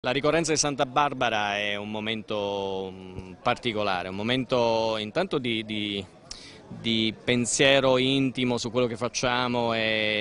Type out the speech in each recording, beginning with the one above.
La ricorrenza di Santa Barbara è un momento particolare, un momento intanto di pensiero intimo su quello che facciamo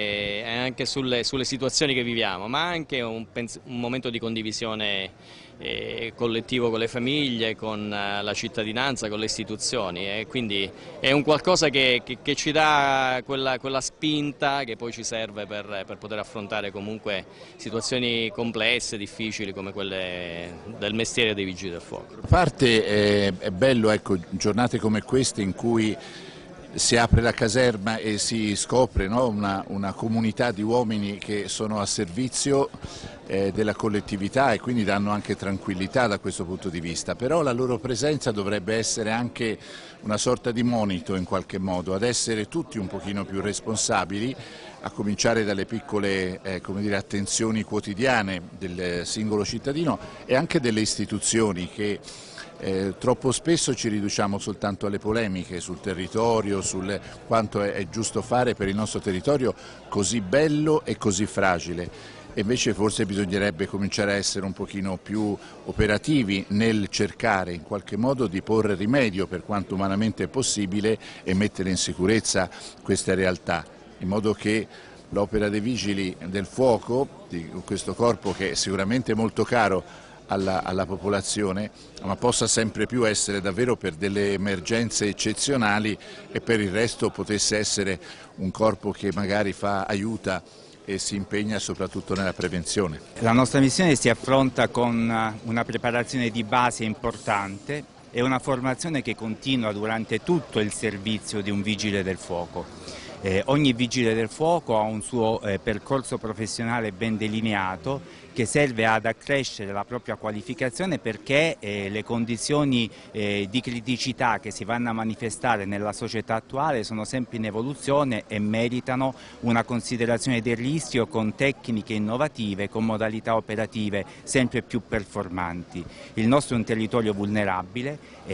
e anche sulle situazioni che viviamo, ma anche un momento di condivisione collettivo con le famiglie, con la cittadinanza, con le istituzioni, e quindi è un qualcosa che ci dà quella spinta che poi ci serve per poter affrontare comunque situazioni complesse, difficili come quelle del mestiere dei Vigili del Fuoco. A parte è bello, ecco, giornate come queste in cui si apre la caserma e si scopre, no, una comunità di uomini che sono a servizio della collettività e quindi danno anche tranquillità da questo punto di vista, però la loro presenza dovrebbe essere anche una sorta di monito in qualche modo, ad essere tutti un pochino più responsabili, a cominciare dalle piccole come dire, attenzioni quotidiane del singolo cittadino e anche delle istituzioni che troppo spesso ci riduciamo soltanto alle polemiche sul territorio, sul quanto è giusto fare per il nostro territorio così bello e così fragile. E invece forse bisognerebbe cominciare a essere un pochino più operativi nel cercare in qualche modo di porre rimedio per quanto umanamente è possibile e mettere in sicurezza queste realtà, in modo che l'opera dei Vigili del Fuoco, di questo corpo che è sicuramente molto caro alla popolazione, ma possa sempre più essere davvero per delle emergenze eccezionali e per il resto potesse essere un corpo che magari aiuta e si impegna soprattutto nella prevenzione. La nostra missione si affronta con una preparazione di base importante e una formazione che continua durante tutto il servizio di un vigile del fuoco. Ogni vigile del fuoco ha un suo percorso professionale ben delineato che serve ad accrescere la propria qualificazione perché le condizioni di criticità che si vanno a manifestare nella società attuale sono sempre in evoluzione e meritano una considerazione del rischio con tecniche innovative, con modalità operative sempre più performanti. Il nostro è un territorio vulnerabile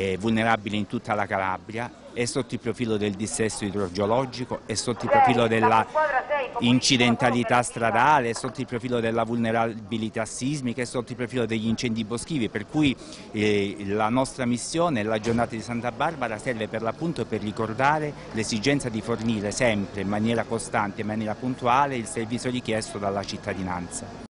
in tutta la Calabria, è sotto il profilo del dissesto idrogeologico, è sotto il profilo della incidentalità stradale, è sotto il profilo della vulnerabilità sismica, è sotto il profilo degli incendi boschivi, per cui la nostra missione, la giornata di Santa Barbara, serve per l'appunto per ricordare l'esigenza di fornire sempre in maniera costante, in maniera puntuale, il servizio richiesto dalla cittadinanza.